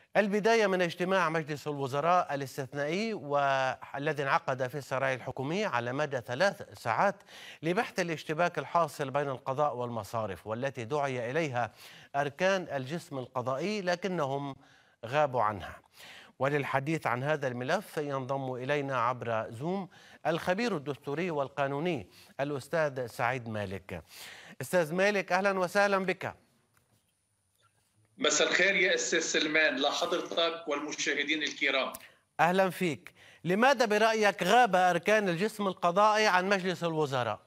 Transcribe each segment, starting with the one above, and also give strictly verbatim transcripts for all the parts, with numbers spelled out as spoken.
البداية من اجتماع مجلس الوزراء الاستثنائي والذي انعقد في السرايا الحكومية على مدى ثلاث ساعات لبحث الاشتباك الحاصل بين القضاء والمصارف، والتي دعي إليها أركان الجسم القضائي لكنهم غابوا عنها. وللحديث عن هذا الملف ينضم إلينا عبر زوم الخبير الدستوري والقانوني الأستاذ سعيد مالك. أستاذ مالك، أهلا وسهلا بك. مساء الخير يا أستاذ سلمان لحضرتك والمشاهدين الكرام. أهلا فيك. لماذا برأيك غاب أركان الجسم القضائي عن مجلس الوزراء؟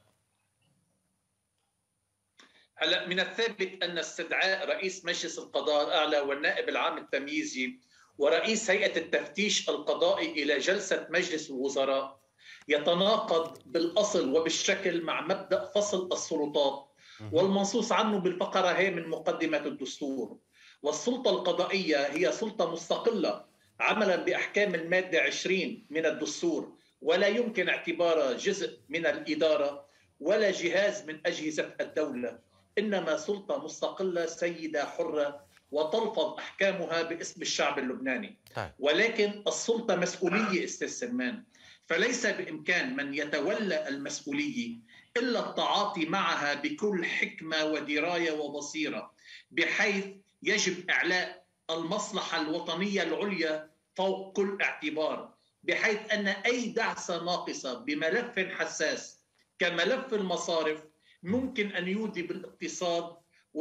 هلا من الثابت أن استدعاء رئيس مجلس القضاء الأعلى والنائب العام التمييزي ورئيس هيئة التفتيش القضائي إلى جلسة مجلس الوزراء يتناقض بالأصل وبالشكل مع مبدأ فصل السلطات والمنصوص عنه بالفقرة هي من مقدمة الدستور. والسلطة القضائية هي سلطة مستقلة عملا بأحكام المادة عشرين من الدستور، ولا يمكن اعتبارها جزء من الإدارة ولا جهاز من أجهزة الدولة، إنما سلطة مستقلة سيدة حرة وتلفظ أحكامها باسم الشعب اللبناني. ولكن السلطة مسؤولية أستاذ سلمان، فليس بإمكان من يتولى المسؤولية إلا التعاطي معها بكل حكمة ودراية وبصيرة، بحيث يجب إعلاء المصلحة الوطنية العليا فوق كل اعتبار، بحيث أن أي دعسة ناقصة بملف حساس كملف المصارف ممكن أن يودي بالاقتصاد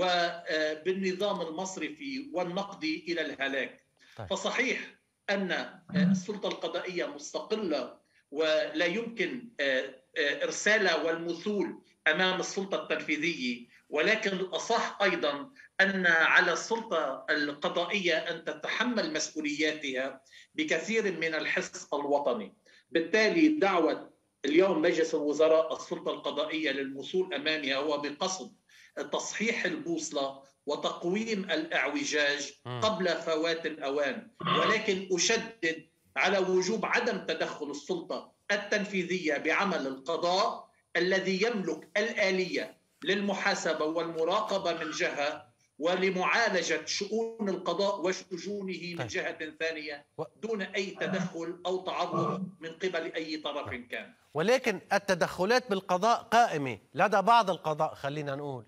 وبالنظام المصرفي والنقدي إلى الهلاك. فصحيح أن السلطة القضائية مستقلة ولا يمكن إرسالها والمثول أمام السلطة التنفيذية، ولكن الأصح أيضا أن على السلطة القضائية أن تتحمل مسؤولياتها بكثير من الحس الوطني. بالتالي دعوة اليوم مجلس الوزراء السلطة القضائية للوصول أمامها هو بقصد تصحيح البوصلة وتقويم الإعوجاج قبل فوات الأوان. ولكن أشدد على وجوب عدم تدخل السلطة التنفيذية بعمل القضاء الذي يملك الآلية للمحاسبة والمراقبة من جهة ولمعالجة شؤون القضاء وشجونه من جهة ثانية دون أي تدخل أو تعرض من قبل أي طرف كان. ولكن التدخلات بالقضاء قائمة لدى بعض القضاء، خلينا نقول.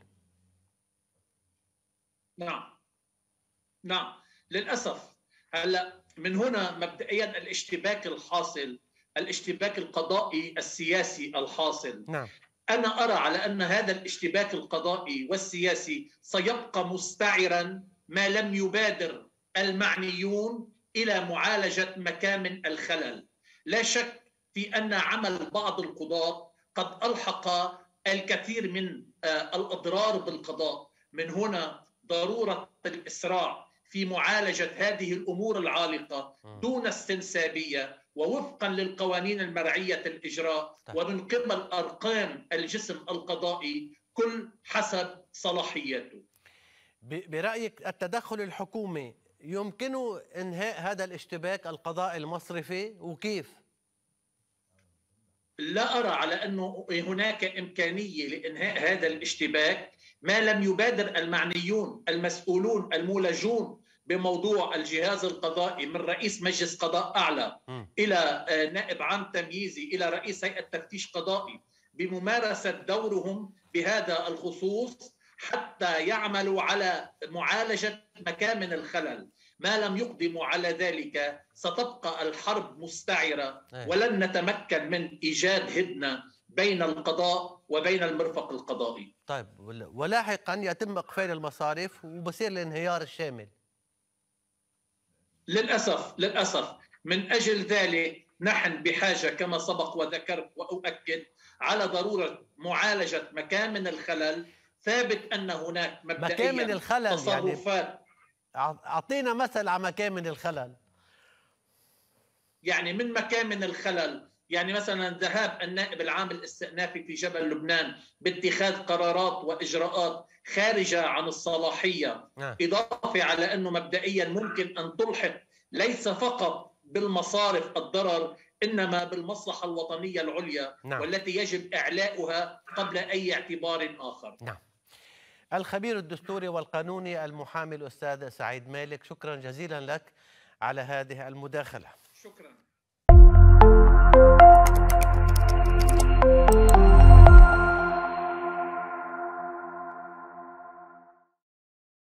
نعم نعم للأسف. هلا من هنا مبدئيا الاشتباك الحاصل، الاشتباك القضائي السياسي الحاصل. نعم. أنا أرى على أن هذا الاشتباك القضائي والسياسي سيبقى مستعرا ما لم يبادر المعنيون إلى معالجة مكامن الخلل. لا شك في أن عمل بعض القضاة قد ألحق الكثير من الأضرار بالقضاء. من هنا ضرورة الإسراع في معالجة هذه الأمور العالقة دون استنسابية ووفقا للقوانين المرعية الإجراء ومن قبل أرقام الجسم القضائي كل حسب صلاحيته. برأيك التدخل الحكومي يمكن إنهاء هذا الاشتباك القضائي المصرفي وكيف؟ لا أرى على أنه هناك إمكانية لإنهاء هذا الاشتباك ما لم يبادر المعنيون المسؤولون المولجون بموضوع الجهاز القضائي من رئيس مجلس قضاء أعلى م. إلى نائب عام تمييزي إلى رئيس هيئة تفتيش قضائي بممارسة دورهم بهذا الخصوص حتى يعملوا على معالجة مكامن الخلل. ما لم يقدموا على ذلك ستبقى الحرب مستعرة ولن نتمكن من إيجاد هدنة بين القضاء وبين المرفق القضائي. طيب ولاحقا يتم إقفال المصارف وبصير الانهيار الشامل. للأسف للأسف من أجل ذلك نحن بحاجة كما سبق وذكرت وأؤكد على ضرورة معالجة مكامن الخلل. ثابت أن هناك مبدئيا مكامن الخلل تصرفات يعني أعطينا مثل على مكامن الخلل. يعني من مكامن الخلل يعني مثلا ذهاب النائب العام الاستئنافي في جبل لبنان باتخاذ قرارات وإجراءات خارجة عن الصلاحية. نعم. إضافة على أنه مبدئيا ممكن أن تلحق ليس فقط بالمصارف الضرر إنما بالمصلحة الوطنية العليا. نعم. والتي يجب إعلاؤها قبل أي اعتبار آخر. نعم. الخبير الدستوري والقانوني المحامي الأستاذ سعيد مالك، شكرا جزيلا لك على هذه المداخلة. شكرا.